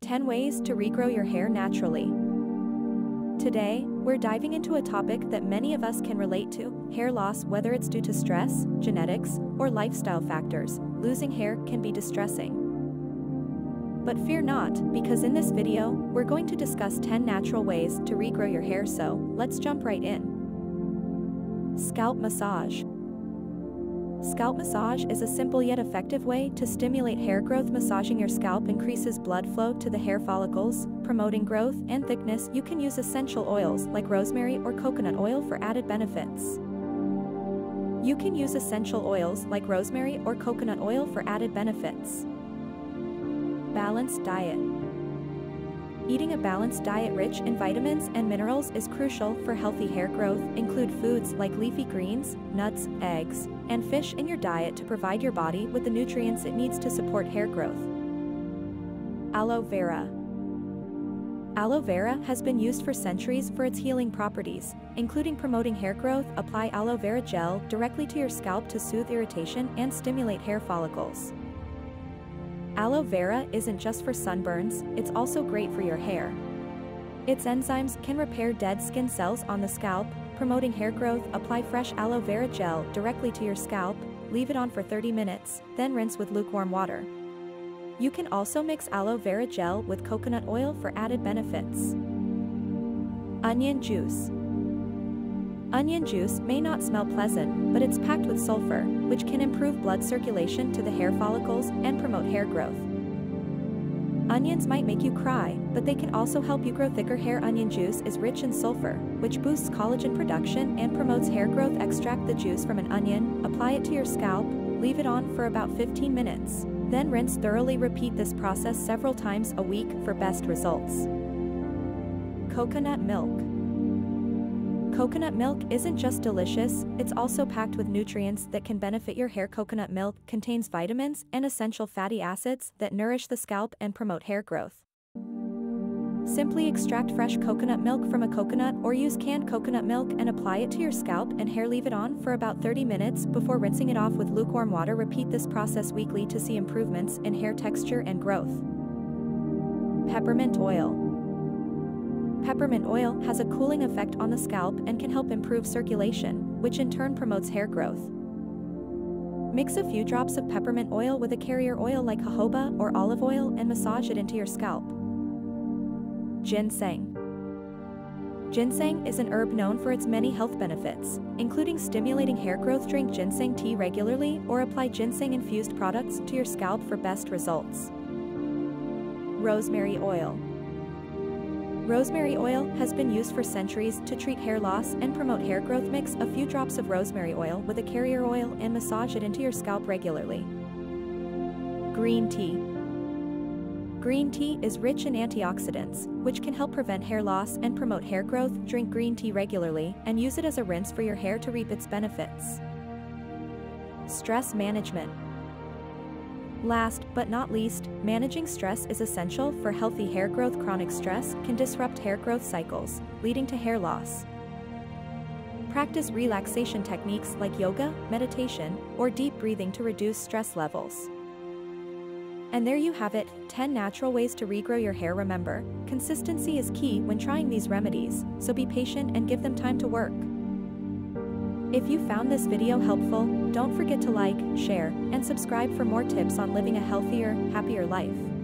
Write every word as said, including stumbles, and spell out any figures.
ten ways to regrow your hair naturally. Today, we're diving into a topic that many of us can relate to, hair loss. Whether it's due to stress, genetics, or lifestyle factors, losing hair can be distressing. But fear not, because in this video, we're going to discuss ten natural ways to regrow your hair. So, let's jump right in. Scalp massage. Scalp massage is a simple yet effective way to stimulate hair growth. Massaging your scalp increases blood flow to the hair follicles, promoting growth and thickness. You can use essential oils like rosemary or coconut oil for added benefits. You can use essential oils like rosemary or coconut oil for added benefits. Balanced diet. Eating a balanced diet rich in vitamins and minerals is crucial for healthy hair growth. Include foods like leafy greens, nuts, eggs, and fish in your diet to provide your body with the nutrients it needs to support hair growth. Aloe vera. Aloe vera has been used for centuries for its healing properties, including promoting hair growth. Apply aloe vera gel directly to your scalp to soothe irritation and stimulate hair follicles. Aloe vera isn't just for sunburns, it's also great for your hair. Its enzymes can repair dead skin cells on the scalp, promoting hair growth. Apply fresh aloe vera gel directly to your scalp, leave it on for thirty minutes, then rinse with lukewarm water. You can also mix aloe vera gel with coconut oil for added benefits. Onion juice. Onion juice may not smell pleasant, but it's packed with sulfur, which can improve blood circulation to the hair follicles and promote hair growth. Onions might make you cry, but they can also help you grow thicker hair. Onion juice is rich in sulfur, which boosts collagen production and promotes hair growth. Extract the juice from an onion, apply it to your scalp, leave it on for about fifteen minutes, then rinse thoroughly. Repeat this process several times a week for best results. Coconut milk. Coconut milk isn't just delicious, it's also packed with nutrients that can benefit your hair. Coconut milk contains vitamins and essential fatty acids that nourish the scalp and promote hair growth. Simply extract fresh coconut milk from a coconut or use canned coconut milk and apply it to your scalp and hair. Leave it on for about thirty minutes before rinsing it off with lukewarm water. Repeat this process weekly to see improvements in hair texture and growth. Peppermint oil. Peppermint oil has a cooling effect on the scalp and can help improve circulation, which in turn promotes hair growth. Mix a few drops of peppermint oil with a carrier oil like jojoba or olive oil and massage it into your scalp. Ginseng. Ginseng is an herb known for its many health benefits, including stimulating hair growth. Drink ginseng tea regularly or apply ginseng-infused products to your scalp for best results. Rosemary oil. Rosemary oil has been used for centuries to treat hair loss and promote hair growth. Mix a few drops of rosemary oil with a carrier oil and massage it into your scalp regularly. Green tea. Green tea is rich in antioxidants, which can help prevent hair loss and promote hair growth. Drink green tea regularly and use it as a rinse for your hair to reap its benefits. Stress management. Last but not least, managing stress is essential for healthy hair growth. Chronic stress can disrupt hair growth cycles, leading to hair loss. Practice relaxation techniques like yoga, meditation, or deep breathing to reduce stress levels. And there you have it, ten natural ways to regrow your hair. Remember, consistency is key when trying these remedies, so be patient and give them time to work. If you found this video helpful, don't forget to like, share, and subscribe for more tips on living a healthier, happier life.